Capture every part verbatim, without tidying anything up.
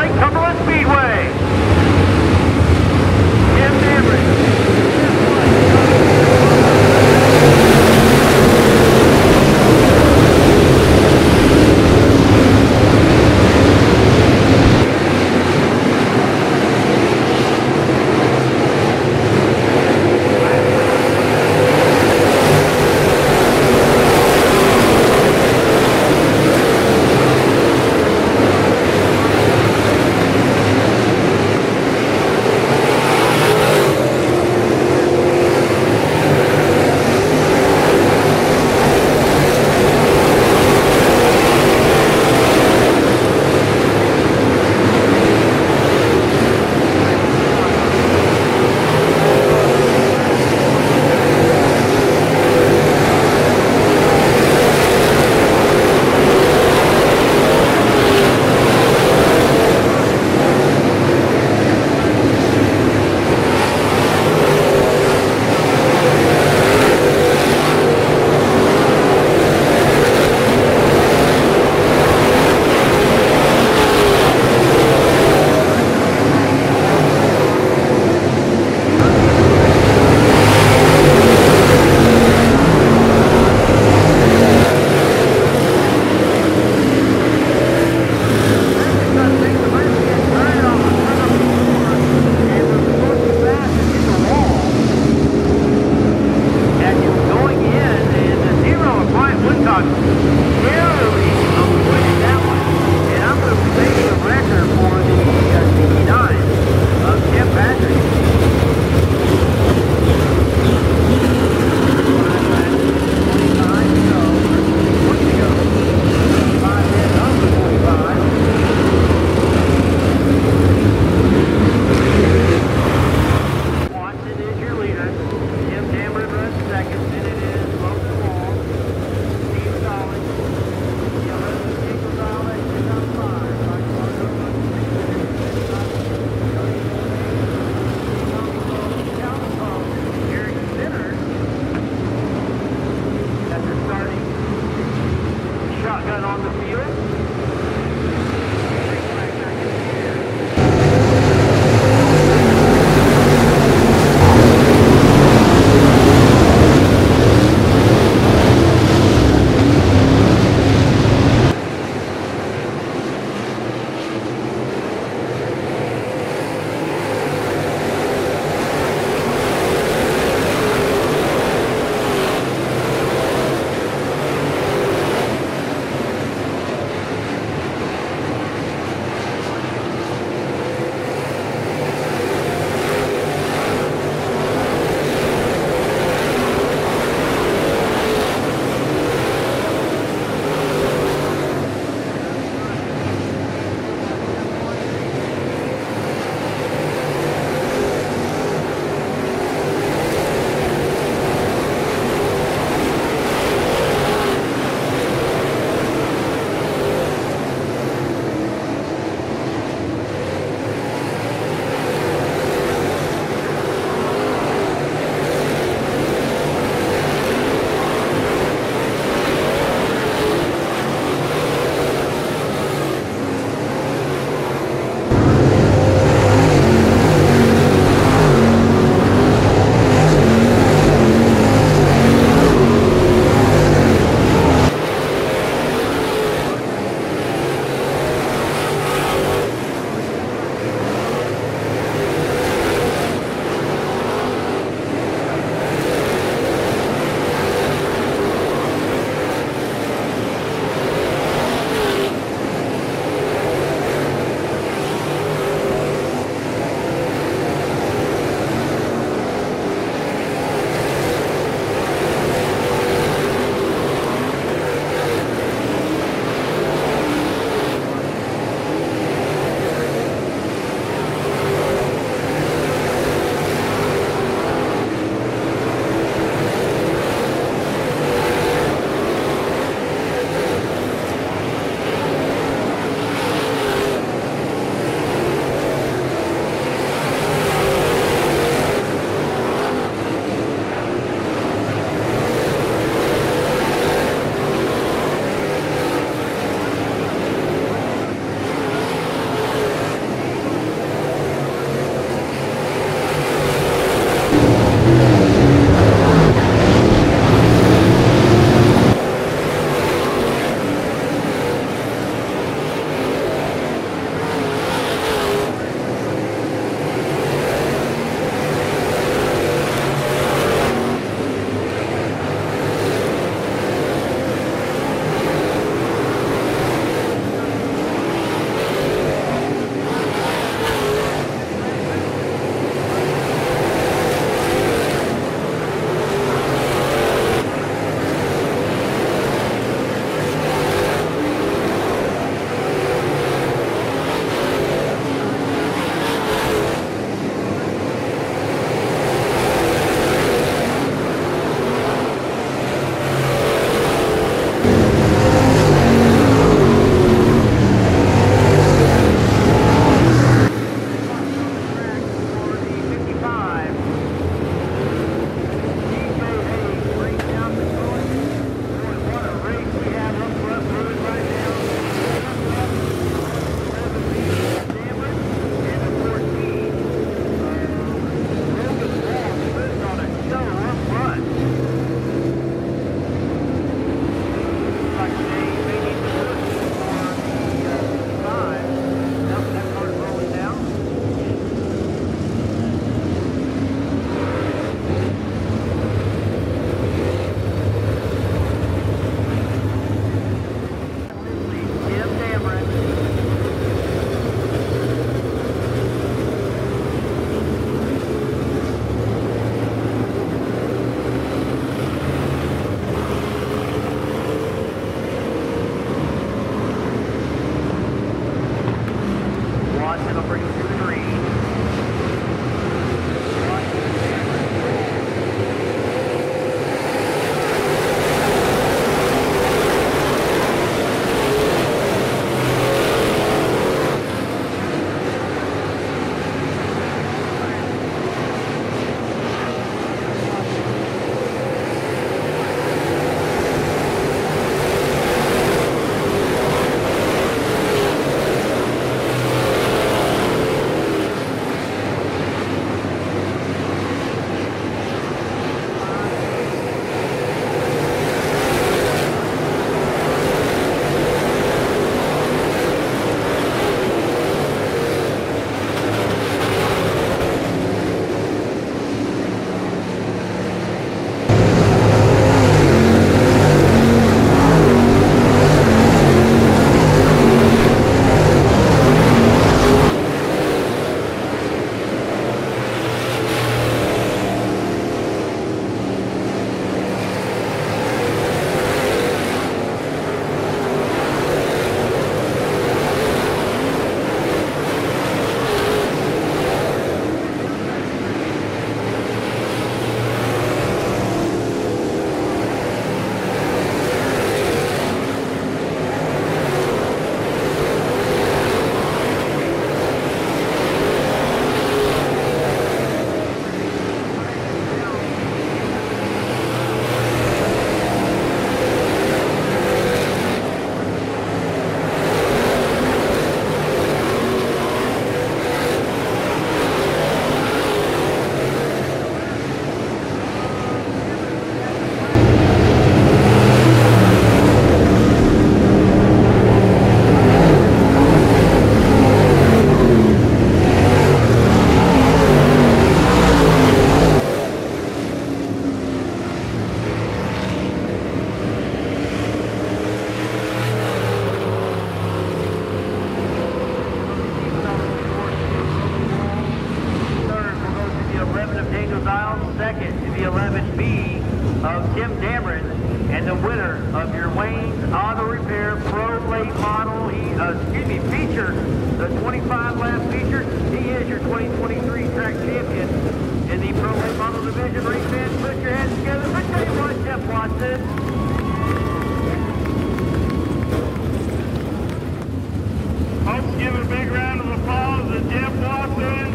at Cumberland Speedway. Tim Damron. Watson will bring him to the green. Second to the eleven B of Tim Damron, and the winner of your Wayne's Auto Repair Pro Late Model, he, uh, excuse me, feature, the twenty-five lap feature. He is your twenty twenty-three track champion in the Pro Late Model Division. Race fans, put your hands together. Let me tell you what, Jeff Watson. Let's give a big round of applause to Jeff Watson.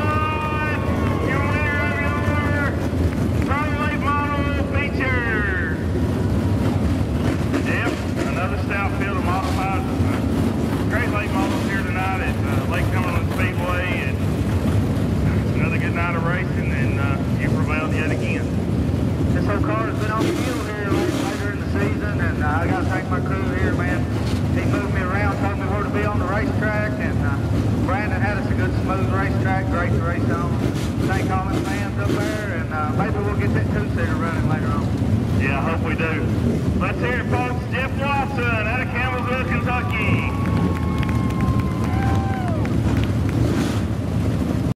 Outfield of modified, uh, great late models here tonight at uh, Lake Cumberland Speedway, and uh, another good night of racing, and uh, you prevailed yet again. This whole car has been on the field here later in the season, and uh, I got to thank my crew here, man. He moved me around, told me where to be on the racetrack, and uh, Brandon had us a good smooth racetrack, great to race on. Thank all his fans up there, and uh, maybe we'll get that two-seater running later on. Yeah, I hope we do. Let's hear it, folks.